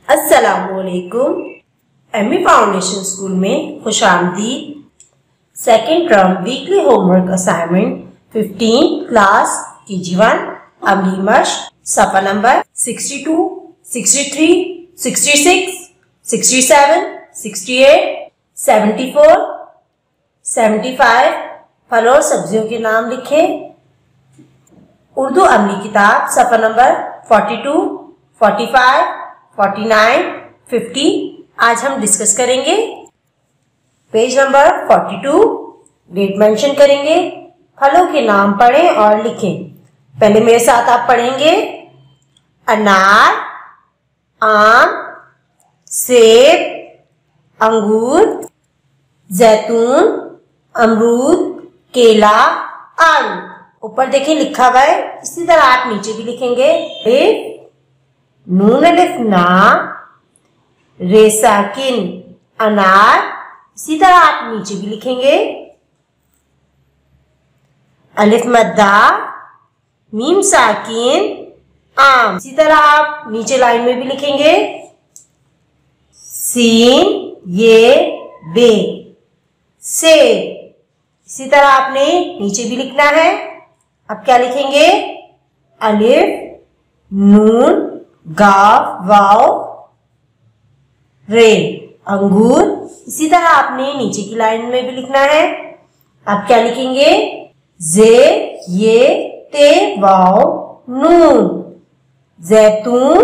अस्सलामुअलैकुम। ME foundation school में खुशामदीद। Second term weekly homework assignment 15 class KG1 अमली मश्क सफ़ा नंबर 62, 63, 66, 67, 68, 74, 75 फल और सब्जियों के नाम लिखें। उर्दू अमली किताब सफ़ा नंबर 42, 45, 49, 50 आज हम डिस्कस करेंगे। पेज नंबर 42 डेट मेंशन करेंगे। फलों के नाम पढ़ें और लिखें। पहले मेरे साथ आप पढ़ेंगे। अनार, आम, सेब, अंगूर, जैतून, अमरूद, केला, आलू। ऊपर देखें लिखा हुआ है, इसी तरह आप नीचे भी लिखेंगे। नून अलिफ ना, रे साकिन अनार, इसी तरह आप नीचे भी लिखेंगे। अलिफ मद्दा, मीम साकिन आम, इसी तरह आप नीचे लाइन में भी लिखेंगे। सीन ये बे सेब, इसी तरह आपने नीचे भी लिखना है। अब क्या लिखेंगे? अलिफ नून गाफ वाव रे अंगूर, इसी तरह आपने नीचे की लाइन में भी लिखना है। आप क्या लिखेंगे? जे ये ते वाव नून जैतून,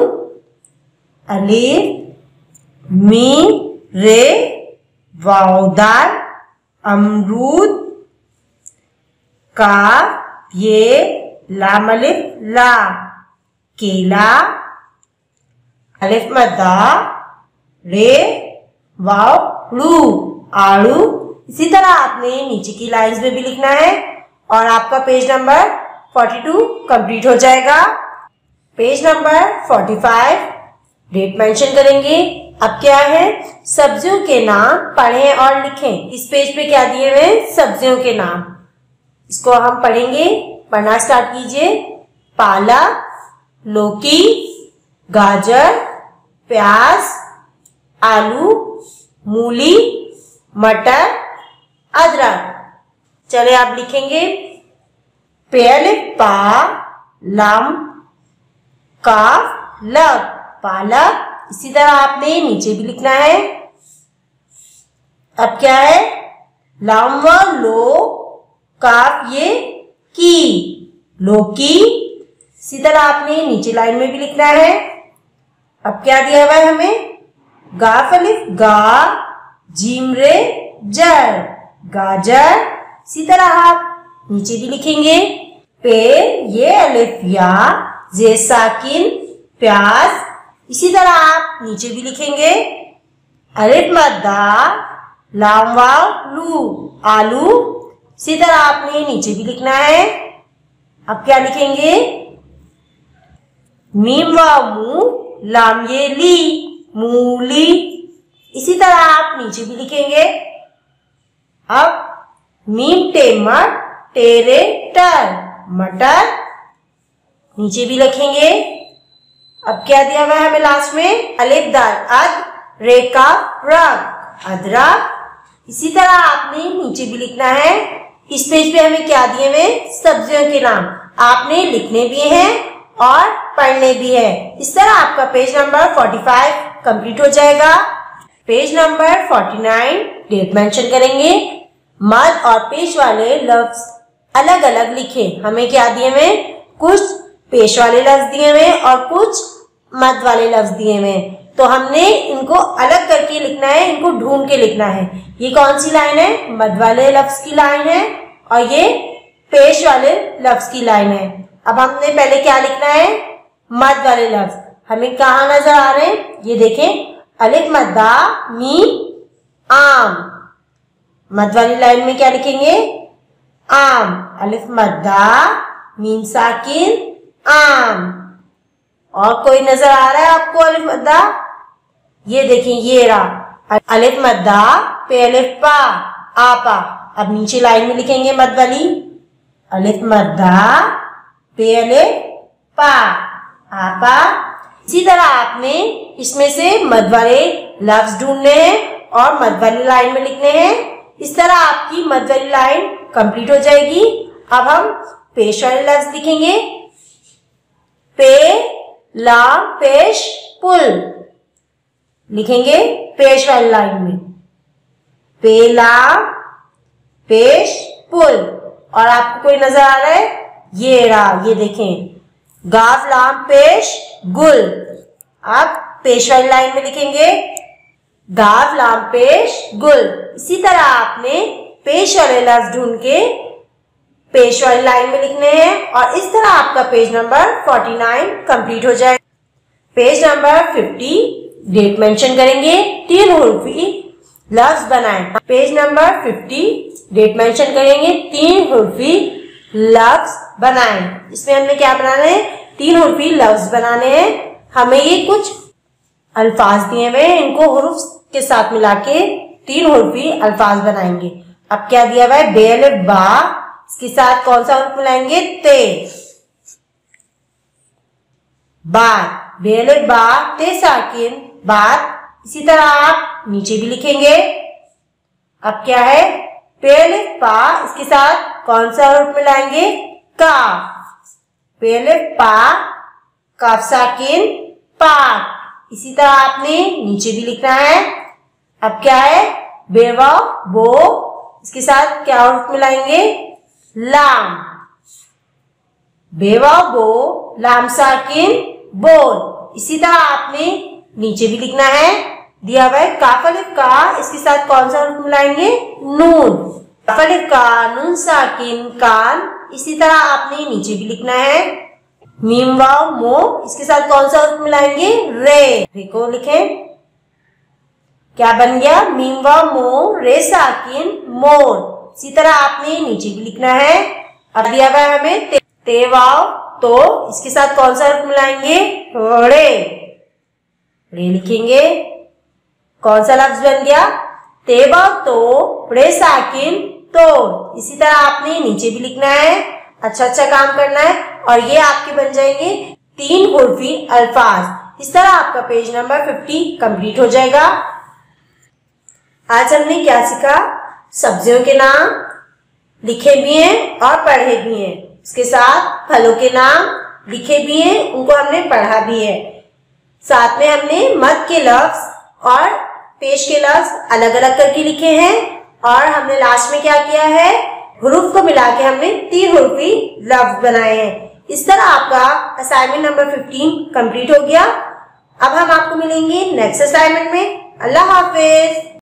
अलिफ मीम रे वावदार अमरूद, काफ ये लाम अलिफ ला केला, अलिफ मद्दा रे वाव लू आड़ू, इसी तरह आपने नीचे की लाइंस में भी लिखना है और आपका पेज नंबर 42 कंप्लीट हो जाएगा। पेज नंबर 45 डेट मेंशन करेंगे। अब क्या है? सब्जियों के नाम पढ़ें और लिखें। इस पेज पे क्या दिए हुए? सब्जियों के नाम। इसको हम पढ़ेंगे। पढ़ना स्टार्ट कीजिए। पालक, लौकी, गाजर, प्याज, आलू, मूली, मटर, अदरक। चले आप लिखेंगे। पे पा लाम काफ लग पालक, इसी तरह आपने नीचे भी लिखना है। अब क्या है? लाम व लो काफ ये की लौकी, इसी तरह आपने नीचे लाइन में भी लिखना है। अब क्या दिया हुआ है हमें? गाफ अलिफ गा जीम रे जर गाजर, इसी तरह आप नीचे भी लिखेंगे। पे ये अलिफ या जे साकिन प्याज, इसी तरह आप नीचे भी लिखेंगे। अलिफ मद्दा लाम वाव लू आलू, इसी तरह आपने नीचे भी लिखना है। अब क्या लिखेंगे? मीम वाव मू लाम ये ली मूली, इसी तरह आप नीचे भी लिखेंगे। अब मीम टेमर टेरे टर मटर, नीचे भी लिखेंगे। अब क्या दिया हुआ है हमें लास्ट में? अलिफ दाल अद रेका रग अदरक, इसी तरह आपने नीचे भी लिखना है। इस पेज पे हमें क्या दिए हुए? सब्जियों के नाम। आपने लिखने भी हैं और पढ़ने भी है। इस तरह आपका पेज नंबर 45 कंप्लीट हो जाएगा। पेज नंबर 49 डेट मेंशन करेंगे। मद और पेश वाले लफ्ज अलग अलग लिखे। हमें क्या दिए हुए? कुछ पेश वाले लफ्ज दिए हुए और कुछ मद वाले लफ्ज दिए हुए। तो हमने इनको अलग करके लिखना है, इनको ढूंढ के लिखना है। ये कौन सी लाइन है? मद वाले लफ्ज की लाइन है और ये पेश वाले लफ्ज की लाइन है। अब हमने पहले क्या लिखना है? मद वाले लफ्ज। हमें कहाँ नजर आ रहे हैं? ये देखें, अलिफ मद्दा मीम आम। मद वाली लाइन में क्या लिखेंगे? आम अलिफ मद्दा मीम साकिन आम। और कोई नजर आ रहा है आपको अलिफ मद्दा? ये देखें, ये रहा अलिफ मद्दा पे अलिफ पा आपा। अब नीचे लाइन में लिखेंगे मद वाली। अलिफ मद्दा पे अलिफ पा आपा, इसी तरह आपने इसमें से मद वाले लफ्ज ढूंढने हैं और मद वाली लाइन में लिखने हैं। इस तरह आपकी मद वाली लाइन कंप्लीट हो जाएगी। अब हम पेश वाले लफ्ज लिखेंगे। पे लाम पेश पुल लिखेंगे पेश वाली लाइन में। पे लाम पेश पुल। और आपको कोई नजर आ रहा है? ये रहा, ये देखें, गाफ लाम पेश गुल। आप पेश वाली लाइन में लिखेंगे गाफ लाम पेश गुल। इसी तरह आपने पेश वाले लफ्ज ढूंढ के पेश वाली लाइन में लिखने हैं और इस तरह आपका पेज नंबर 49 कंप्लीट हो जाए। पेज नंबर 50 डेट मेंशन करेंगे, 3 हुर्फी लफ्ज बनाएं। पेज नंबर 50 डेट मेंशन करेंगे, 3 हुर्फी लफ्ज बनाएं। इसमें हमने क्या बनाना है? 3 हुर्फी लफ्ज बनाने हैं। हमें ये कुछ अल्फाज दिए हुए हैं, इनको हुरूफ के साथ मिला के 3 हुर्फी अल्फाज बनाएंगे। अब क्या दिया हुआ है? बेअलिफ बा, इसके साथ कौन सा हुर्फ मिलाएंगे? ते। बात, बेअलिफ बा ते साकिन बात। इसी तरह आप नीचे भी लिखेंगे। अब क्या है? बेअलिफ पा, इसके साथ कौन सा हुर्फ मिलाएंगे? का। बेअलिफ पा काफ साकिन पाक। इसी तरह आपने नीचे भी लिखना है। अब क्या है? बेवा बो, इसके साथ क्या हुर्फ मिलाएंगे? लाम। बेवा बो लाम साकिन बोल। इसी तरह आपने नीचे भी लिखना है। दिया हुआ है काफ अलिफ का, इसके साथ कौन सा हुर्फ मिलाएंगे? नून। काफ अलिफ का नून साकिन कान। इसी तरह आपने नीचे भी लिखना है। मीम वाव मो, इसके साथ कौन सा हुर्फ मिलाएंगे? रे। रे को लिखें, क्या बन गया? मीम वाव मो रे साकिन मोर। इसी तरह आपने नीचे भी लिखना है। अब दिया हुआ है हमें ते वाव तो, इसके साथ कौन सा हुर्फ मिलाएंगे? रे। रे लिखेंगे। कौन सा लफ्ज बन गया? ते वाव तो रे साकिन तो। इसी तरह आपने नीचे भी लिखना है। अच्छा अच्छा काम करना है और ये आपके बन जाएंगे 3 हुर्फी अल्फाज। इस तरह आपका पेज नंबर 50 कंप्लीट हो जाएगा। आज हमने क्या सीखा? सब्जियों के नाम लिखे भी हैं और पढ़े भी हैं। इसके साथ फलों के नाम लिखे भी हैं, उनको हमने पढ़ा भी है। साथ में हमने मद के लफ्ज और पेश के लफ्ज अलग अलग करके लिखे हैं और हमने लास्ट में क्या किया है? हुरूफ को मिला के हमने 3 हुर्फी लफ्ज बनाए हैं। इस तरह आपका असाइनमेंट नंबर 15 कंप्लीट हो गया। अब हम आपको मिलेंगे नेक्स्ट असाइनमेंट में। अल्लाह हाफिज।